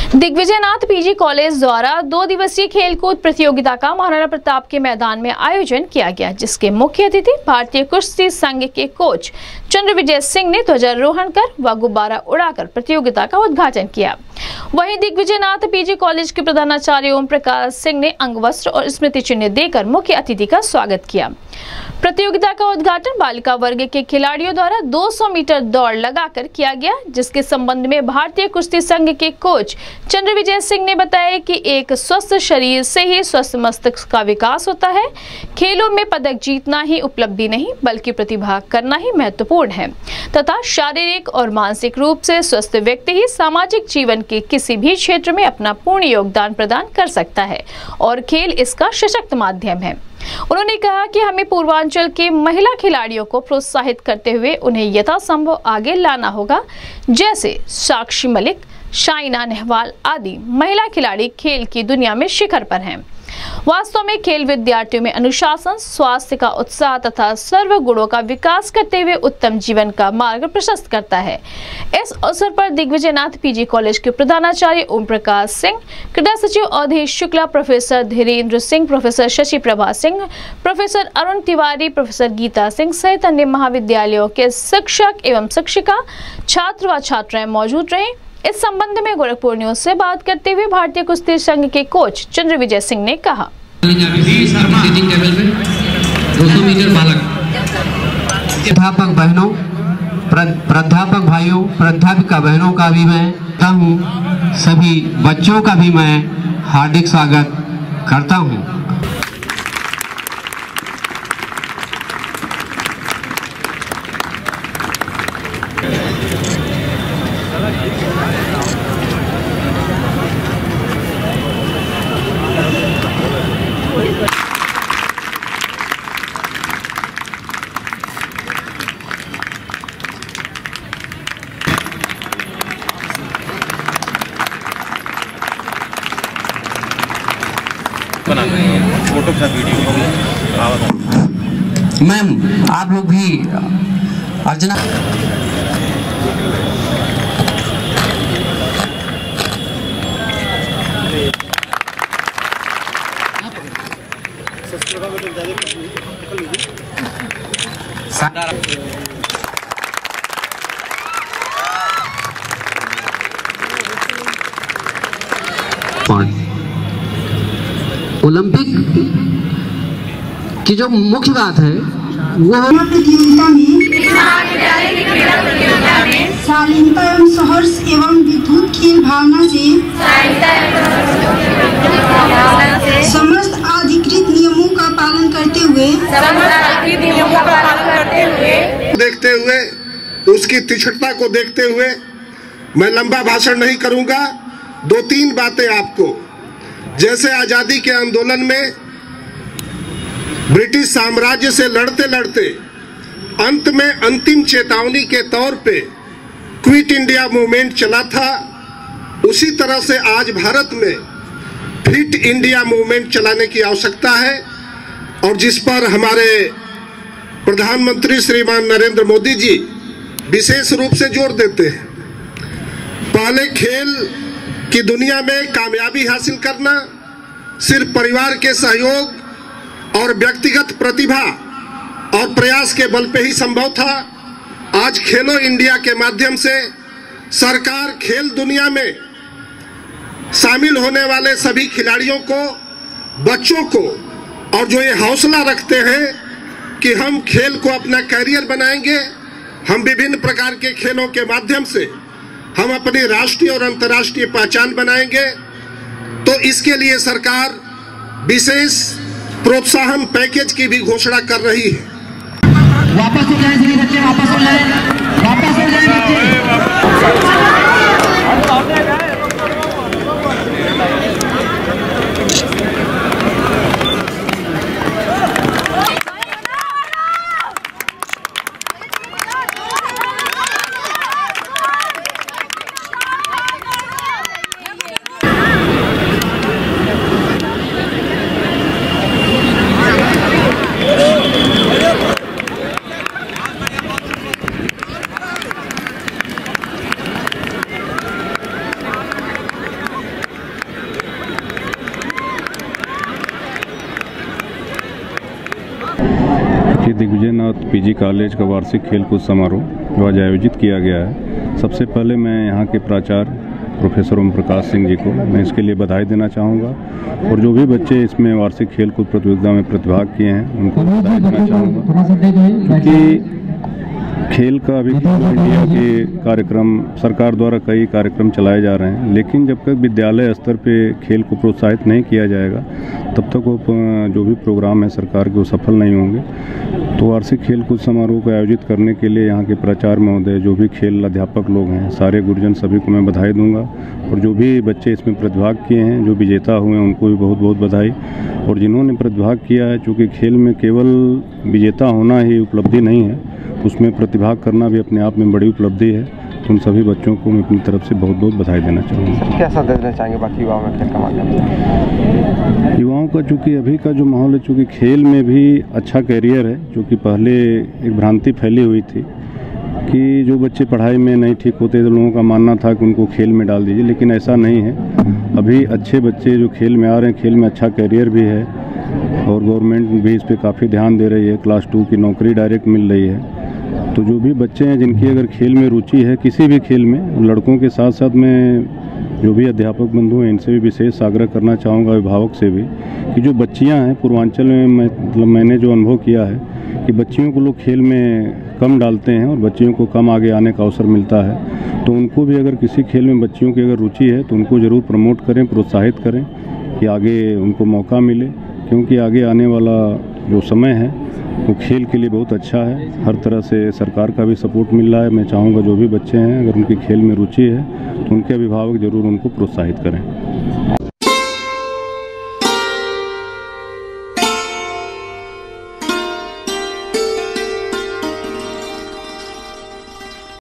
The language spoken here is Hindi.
दिग्विजयनाथ पीजी कॉलेज द्वारा 2 दिवसीय खेलकूद प्रतियोगिता का महाराणा प्रताप के मैदान में आयोजन किया गया, जिसके मुख्य अतिथि भारतीय कुश्ती संघ के कोच चंद्रविजय सिंह ने ध्वजारोहण कर व गुब्बारा उड़ाकर प्रतियोगिता का उद्घाटन किया। वहीं दिग्विजयनाथ पीजी कॉलेज के प्रधानाचार्य ओम प्रकाश सिंह ने अंगवस्त्र और स्मृति चिन्ह देकर मुख्य अतिथि का स्वागत किया। प्रतियोगिता का उद्घाटन बालिका वर्ग के खिलाड़ियों द्वारा 200 मीटर दौड़ लगाकर किया गया, जिसके संबंध में भारतीय कुश्ती संघ के कोच चंद्रविजय सिंह ने बताया कि एक स्वस्थ शरीर से ही स्वस्थ मस्तिष्क का विकास होता है। खेलों में पदक जीतना ही उपलब्धि नहीं बल्कि प्रतिभा करना ही महत्वपूर्ण है तथा शारीरिक और मानसिक रूप से स्वस्थ व्यक्ति ही सामाजिक जीवन के किसी भी क्षेत्र में अपना पूर्ण योगदान प्रदान कर सकता है और खेल इसका सशक्त माध्यम है। उन्होंने कहा कि हमें पूर्वांचल के महिला खिलाड़ियों को प्रोत्साहित करते हुए उन्हें यथासंभव आगे लाना होगा, जैसे साक्षी मलिक, शाइना नेहवाल आदि महिला खिलाड़ी खेल की दुनिया में शिखर पर हैं। वास्तव में खेल विद्यार्थियों में अनुशासन, स्वास्थ्य का उत्साह तथा सर्व गुणों का विकास करते हुए उत्तम जीवन का मार्ग प्रशस्त करता है। इस अवसर पर दिग्विजयनाथ पीजी कॉलेज के प्रधानाचार्य ओम प्रकाश सिंह, क्रीड़ा सचिव Awadhesh Shukla, professor Dhirendra Singh, professor Shashi Prabha Singh, professor Arun Tiwari, professor Geeta Singh सहित अन्य महाविद्यालयों के शिक्षक एवं शिक्षिका, छात्र व छात्राएं मौजूद रहे। इस संबंध में गोरखपुर न्यूज से बात करते हुए भारतीय कुश्ती संघ के कोच चंद्रविजय सिंह ने कहा, 200 मीटर बालक अध्यापक बहनों, प्राध्यापक भाइयों, प्राध्यापिका बहनों का भी मैं हूँ, सभी बच्चों का भी मैं हार्दिक स्वागत करता हूँ। फोटो का वीडियो मैम, आप लोग भी अर्चना ओलंपिक की जो मुख्य बात है वो प्रतियोगिता में शालीनता एवं सहर्ष एवं विद्युत खेल भावना से समस्त अधिकृत नियमों का पालन करते हुए देखते हुए उसकी तीक्ष्णता को देखते हुए मैं लंबा भाषण नहीं करूंगा। 2-3 बातें आपको, जैसे आजादी के आंदोलन में ब्रिटिश साम्राज्य से लड़ते लड़ते अंत में अंतिम चेतावनी के तौर पे क्विट इंडिया मूवमेंट चला था, उसी तरह से आज भारत में फिट इंडिया मूवमेंट चलाने की आवश्यकता है और जिस पर हमारे प्रधानमंत्री श्रीमान नरेंद्र मोदी जी विशेष रूप से जोर देते हैं। पहले खेल की दुनिया में कामयाबी हासिल करना सिर्फ परिवार के सहयोग और व्यक्तिगत प्रतिभा और प्रयास के बल पे ही संभव था। आज खेलो इंडिया के माध्यम से सरकार खेल दुनिया में शामिल होने वाले सभी खिलाड़ियों को, बच्चों को, और जो ये हौसला रखते हैं कि हम खेल को अपना कैरियर बनाएंगे, हम विभिन्न प्रकार के खेलों के माध्यम से हम अपनी राष्ट्रीय और अंतर्राष्ट्रीय पहचान बनाएंगे, तो इसके लिए सरकार विशेष प्रोत्साहन पैकेज की भी घोषणा कर रही है। वापस हो जाए सभी बच्चे, वापस हो जाए, वापस हो जाए बच्चे। श्री दिग्विजयनाथ पीजी कॉलेज का वार्षिक खेलकूद समारोह जो आज आयोजित किया गया है, सबसे पहले मैं यहाँ के प्राचार्य प्रोफेसर ओम प्रकाश सिंह जी को मैं इसके लिए बधाई देना चाहूँगा और जो भी बच्चे इसमें वार्षिक खेलकूद प्रतियोगिता में प्रतिभाग किए हैं उनको बधाई देना चाहूँगा, क्योंकि खेल का अभी इंडिया के कार्यक्रम सरकार द्वारा कई कार्यक्रम चलाए जा रहे हैं, लेकिन जब तक विद्यालय स्तर पे खेल को प्रोत्साहित नहीं किया जाएगा तब तक वो जो भी प्रोग्राम है सरकार के वो सफल नहीं होंगे। तो वार्षिक खेलकूद समारोह को आयोजित करने के लिए यहाँ के प्राचार्य महोदय, जो भी खेल अध्यापक लोग हैं, सारे गुरुजन सभी को मैं बधाई दूंगा और जो भी बच्चे इसमें प्रतिभाग किए हैं, जो विजेता हुए हैं उनको भी बहुत बहुत बधाई। और जिन्होंने प्रतिभाग किया है, चूँकि खेल में केवल विजेता होना ही उपलब्धि नहीं है, उसमें प्रतिभाग करना भी अपने आप में बड़ी उपलब्धि है। तो उन सभी बच्चों को मैं अपनी तरफ से बहुत बहुत बधाई देना चाहूँगा। क्या संदेश देना चाहेंगे बाकी युवाओं में खेल का माध्यम से? युवाओं का चूँकि अभी का जो माहौल है, चूँकि खेल में भी अच्छा कैरियर है, चूँकि पहले एक भ्रांति फैली हुई थी कि जो बच्चे पढ़ाई में नहीं ठीक होते तो लोगों का मानना था कि उनको खेल में डाल दीजिए, लेकिन ऐसा नहीं है। अभी अच्छे बच्चे जो खेल में आ रहे हैं, खेल में अच्छा कैरियर भी है और गवर्नमेंट भी इस पर काफ़ी ध्यान दे रही है। क्लास 2 की नौकरी डायरेक्ट मिल रही है। तो जो भी बच्चे हैं जिनकी अगर खेल में रुचि है, किसी भी खेल में, लड़कों के साथ साथ मैं जो भी अध्यापक बंधु हैं इनसे भी विशेष आग्रह करना चाहूँगा, अभिभावक से भी, कि जो बच्चियाँ हैं पूर्वांचल में मैंने जो अनुभव किया है कि बच्चियों को लोग खेल में कम डालते हैं और बच्चियों को कम आगे आने का अवसर मिलता है। तो उनको भी अगर किसी खेल में बच्चियों की अगर रुचि है तो उनको ज़रूर प्रमोट करें, प्रोत्साहित करें कि आगे उनको मौका मिले, क्योंकि आगे आने वाला जो समय है वो खेल के लिए बहुत अच्छा है। हर तरह से सरकार का भी सपोर्ट मिल रहा है। मैं चाहूँगा जो भी बच्चे हैं अगर उनकी खेल में रुचि है तो उनके अभिभावक ज़रूर उनको प्रोत्साहित करें।